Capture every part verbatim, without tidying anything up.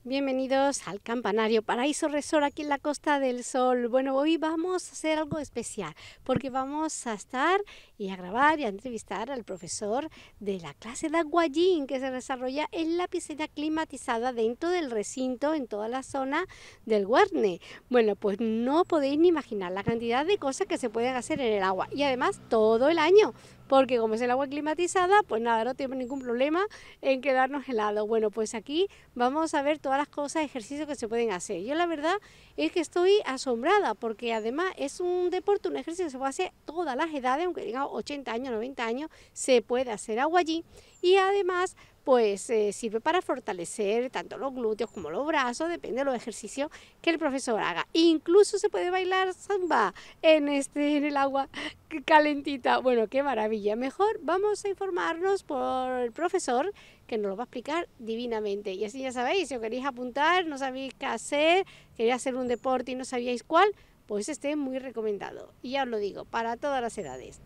Bienvenidos al Campanario Paraíso Resort aquí en la Costa del Sol. Bueno, hoy vamos a hacer algo especial porque vamos a estar y a grabar y a entrevistar al profesor de la clase de aquagym que se desarrolla en la piscina climatizada dentro del recinto en toda la zona del Guarne. Bueno, pues no podéis ni imaginar la cantidad de cosas que se pueden hacer en el agua y además todo el año. Porque como es el agua climatizada, pues nada, no tenemos ningún problema en quedarnos helados. Bueno, pues aquí vamos a ver todas las cosas, ejercicios que se pueden hacer. Yo la verdad es que estoy asombrada, porque además es un deporte, un ejercicio que se puede hacer todas las edades, aunque diga ochenta años, noventa años, se puede hacer agua allí. Y además, pues eh, sirve para fortalecer tanto los glúteos como los brazos, depende de los ejercicios que el profesor haga. Incluso se puede bailar samba en, este, en el agua calentita. Bueno, qué maravilla. Mejor vamos a informarnos por el profesor, que nos lo va a explicar divinamente. Y así ya sabéis, si os queréis apuntar, no sabéis qué hacer, queréis hacer un deporte y no sabíais cuál, pues este es muy recomendado. Y ya os lo digo, para todas las edades.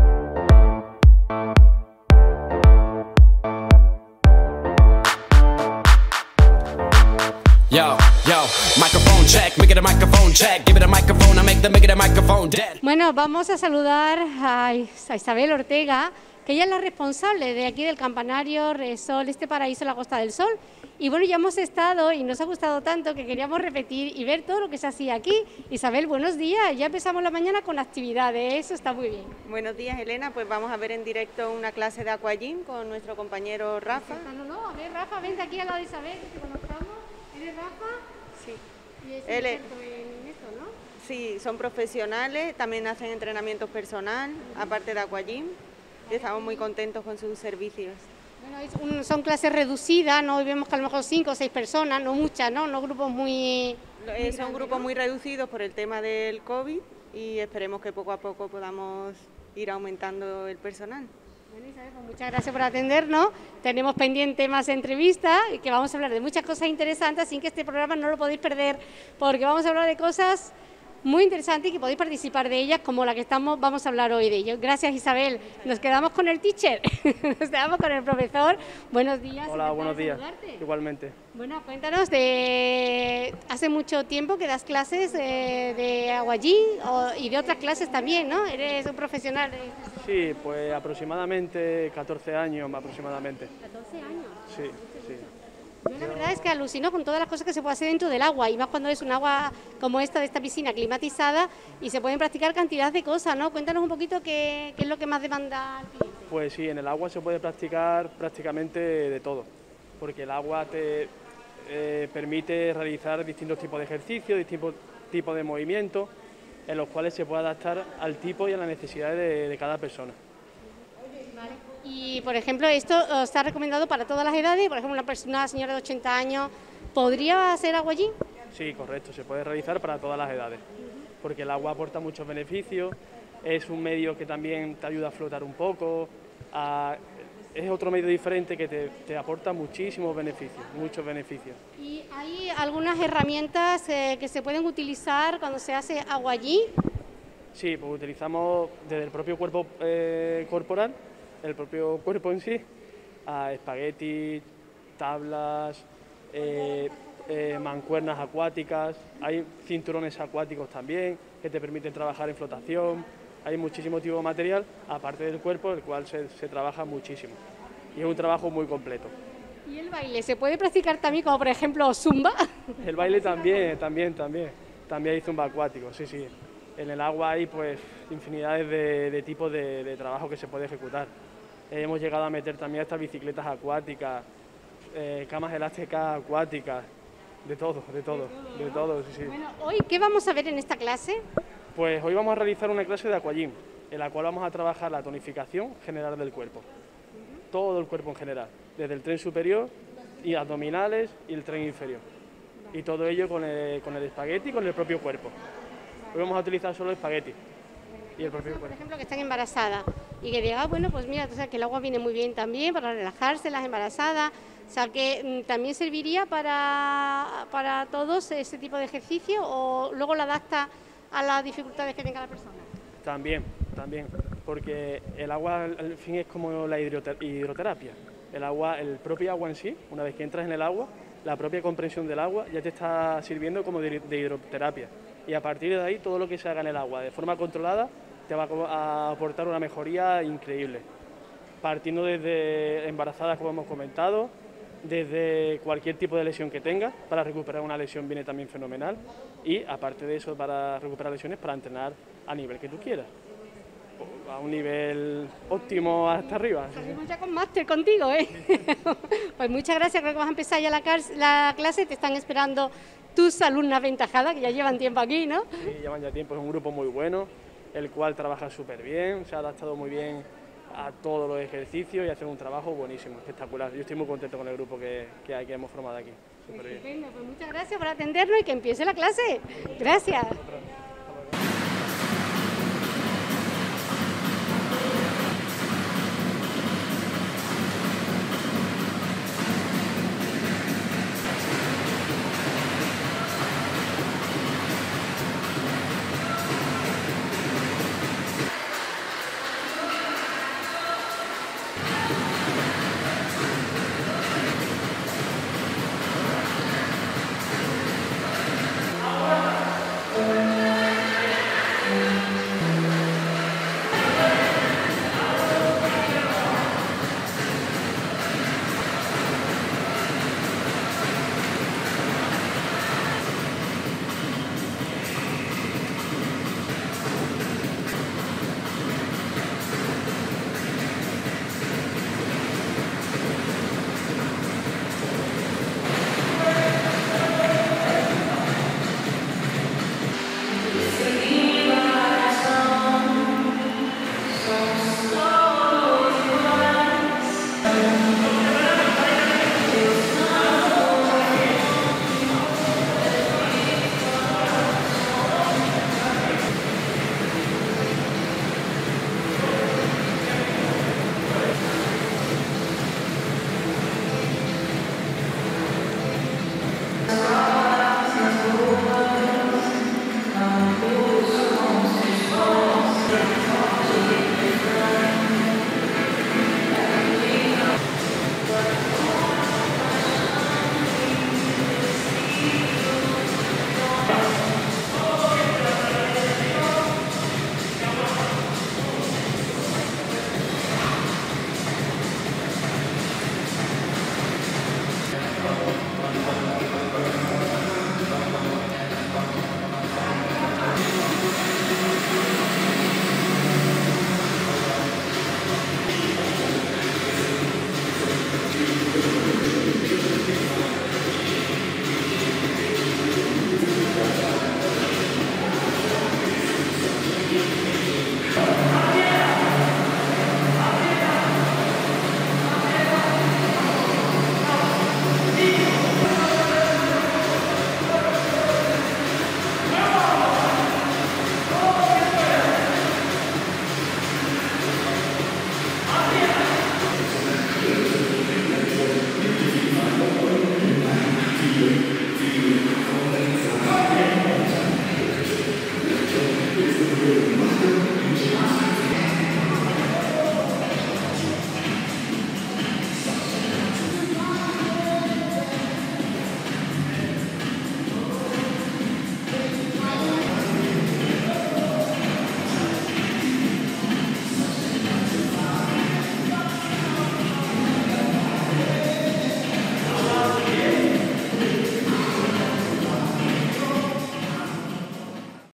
Yo, yo, microphone check, make it a microphone check, give it a microphone, I make the make it a microphone dead. Bueno, vamos a saludar a, a Isabel Ortega, que ella es la responsable de aquí del Campanario Resort, este paraíso en la Costa del Sol. Y bueno, ya hemos estado y nos ha gustado tanto que queríamos repetir y ver todo lo que se hacía aquí. Isabel, buenos días, ya empezamos la mañana con actividades, eso está muy bien. Buenos días, Elena, pues vamos a ver en directo una clase de aquagym con nuestro compañero Rafa. No, no, a ver, Rafa, vente aquí al lado de Isabel, que te conozcamos. ¿Eres Rafa? Sí. Y es Él es, experto en esto, ¿no? sí, son profesionales, también hacen entrenamiento personal, uh-huh. aparte de aquagym, y estamos muy contentos con sus servicios. Bueno, es un, son clases reducidas, ¿no? Hoy vemos que a lo mejor cinco o seis personas, no muchas, ¿no? No grupos muy... muy eh, son grandes, grupos ¿no? muy reducidos por el tema del COVID y esperemos que poco a poco podamos ir aumentando el personal. Bueno, Isabel, pues muchas gracias por atendernos. Tenemos pendiente más entrevistas y que vamos a hablar de muchas cosas interesantes, así que este programa no lo podéis perder porque vamos a hablar de cosas muy interesantes y que podéis participar de ellas, como la que estamos vamos a hablar hoy de ello. Gracias, Isabel. Nos quedamos con el teacher, nos quedamos con el profesor. Buenos días. Hola, buenos días. Saludarte. Igualmente. Bueno, cuéntanos, de hace mucho tiempo que das clases de, de aquagym y de otras clases también, ¿no? Eres un profesional de... Sí, pues aproximadamente catorce años, aproximadamente. ¿catorce años? Sí, sí. Yo la verdad es que alucino con todas las cosas que se puede hacer dentro del agua, y más cuando es un agua como esta, de esta piscina climatizada, y se pueden practicar cantidad de cosas, ¿no? Cuéntanos un poquito qué, qué es lo que más demanda al cliente. Pues sí, en el agua se puede practicar prácticamente de todo, porque el agua te eh, permite realizar distintos tipos de ejercicios, distintos tipos de movimientos, en los cuales se puede adaptar al tipo y a las necesidades de, de cada persona. Vale. Y, por ejemplo, esto está recomendado para todas las edades. Por ejemplo, una persona, una señora de ochenta años, ¿podría hacer agua allí? Sí, correcto, se puede realizar para todas las edades, porque el agua aporta muchos beneficios, es un medio que también te ayuda a flotar un poco, a, es otro medio diferente que te, te aporta muchísimos beneficios, muchos beneficios. ¿Y hay algunas herramientas eh, que se pueden utilizar cuando se hace agua allí? Sí, pues utilizamos desde el propio cuerpo eh, corporal, el propio cuerpo en sí, a espaguetis, tablas, eh, eh, mancuernas acuáticas, hay cinturones acuáticos también que te permiten trabajar en flotación, hay muchísimo tipo de material, aparte del cuerpo, el cual se, se trabaja muchísimo y es un trabajo muy completo. ¿Y el baile se puede practicar también, como por ejemplo zumba? El baile también, también, también, también hay zumba acuático, sí, sí. En el agua hay pues infinidades de, de tipos de, de trabajo que se puede ejecutar. Eh, hemos llegado a meter también estas bicicletas acuáticas, eh, camas elásticas acuáticas, de todo, de todo, de todo, sí, sí. Bueno, hoy, ¿qué vamos a ver en esta clase? Pues hoy vamos a realizar una clase de aquagym, en la cual vamos a trabajar la tonificación general del cuerpo, uh-huh. todo el cuerpo en general, desde el tren superior y abdominales y el tren inferior, vale. Y todo ello con el, con el espagueti y con el propio cuerpo. Hoy vamos a utilizar solo el espagueti y el propio cuerpo. Por ejemplo, que están embarazadas y que digan, ah, bueno, pues mira, o sea, que el agua viene muy bien también para relajarse las embarazadas, o sea, que mm, también serviría para, para todos ese tipo de ejercicio, o luego lo adapta a las dificultades que tenga la persona. También, también, porque el agua al fin es como la hidroterapia. El agua, el propio agua en sí, una vez que entras en el agua, la propia comprensión del agua ya te está sirviendo como de, de hidroterapia. Y a partir de ahí, todo lo que se haga en el agua de forma controlada te va a aportar una mejoría increíble. Partiendo desde embarazadas, como hemos comentado, desde cualquier tipo de lesión que tengas, para recuperar una lesión viene también fenomenal, y aparte de eso, para recuperar lesiones, para entrenar a nivel que tú quieras, a un nivel óptimo hasta arriba. Salimos ya con máster contigo, ¿eh? Pues muchas gracias, creo que vas a empezar ya la, la clase, te están esperando tus alumnas ventajadas, que ya llevan tiempo aquí, ¿no? Sí, llevan ya tiempo, es un grupo muy bueno, el cual trabaja súper bien, se ha adaptado muy bien a todos los ejercicios y hacen un trabajo buenísimo, espectacular. Yo estoy muy contento con el grupo que, que, hay, que hemos formado aquí. Súper bien. Estupendo, pues muchas gracias por atendernos y que empiece la clase. Gracias.